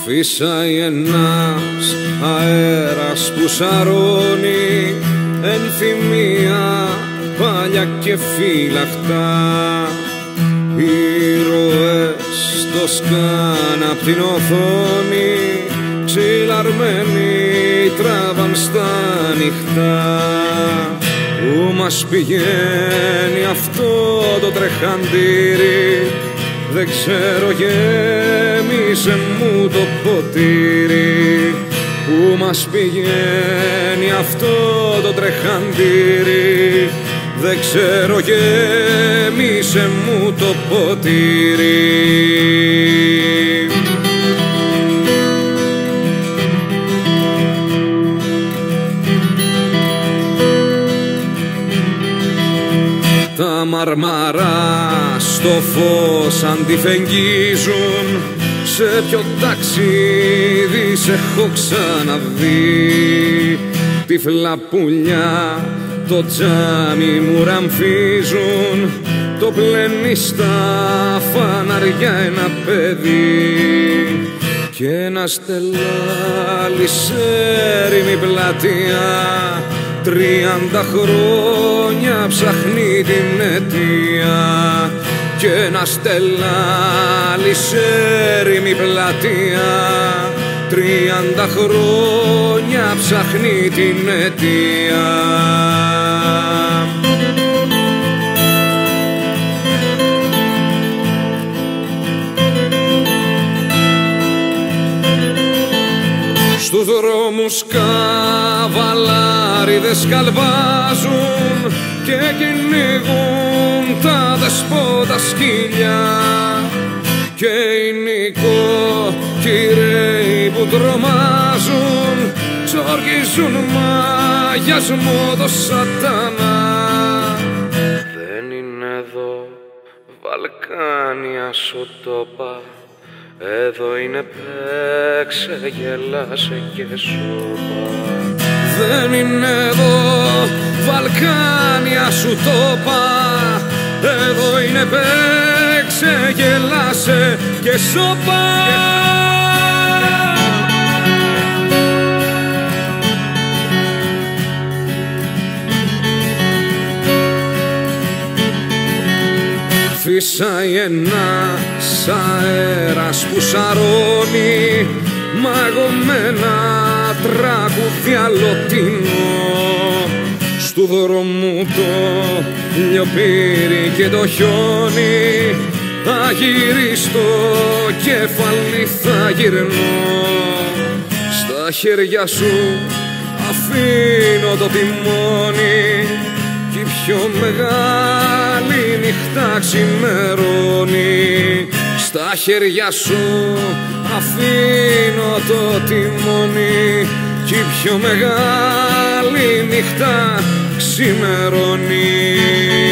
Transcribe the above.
Φύσαει ένας αέρας που σαρώνει ενθυμία παλιά και φύλακτα. Ήρωες το σκάν απ' την οθόνη, ξυλαρμένοι τράβαν στα νυχτά. Πού μας πηγαίνει αυτό το τρεχαντήρι, δεν ξέρω, γέμισε μου το ποτήρι. Πού μας πηγαίνει αυτό το τρεχαντήρι, δεν ξέρω, γέμισε μου το ποτήρι. Τα μαρμαρά στο φως αντιφεγγίζουν, σε ποιο ταξίδι σε έχω ξαναδεί. Τυφλά πουλιά το τζάμι μου ραμφίζουν, το πλένει στα φαναριά ένα παιδί. Κι ένα στελάλι σε έρημη πλατεία, 30 χρόνια ψάχνει την αιτία. Κι ένα στελάλι σε έρημη πλατεία, 30 χρόνια ψάχνει την αιτία. Στους δρόμους καβαλάριδες καλβάζουν και κυνηγούν τα δεσπότα σκυλιά. Και οι νοικοκυρέοι που τρομάζουν ξοργίζουν μαγιασμό το σατανά. Δεν είναι εδώ Βαλκάνια σου το πα, εδώ είναι παίξε, γελάσε και σώπα. Δεν είναι εδώ Βαλκάνια σου το πα, εδώ είναι παίξε, γελάσε και σώπα. Φύσαει ένας αέρας που σαρώνει, μαγωμένα τραγούδια λωτινό. Στου δρόμου το λιοπύρι και το χιόνι, αγύρι στο κεφάλι θα γυρνώ. Στα χέρια σου αφήνω το τιμόνι, κι η πιο μεγάλη νύχτα ξημερώνει. Στα χέρια σου αφήνω το τιμόνι, κι η πιο μεγάλη νύχτα ξημερώνει.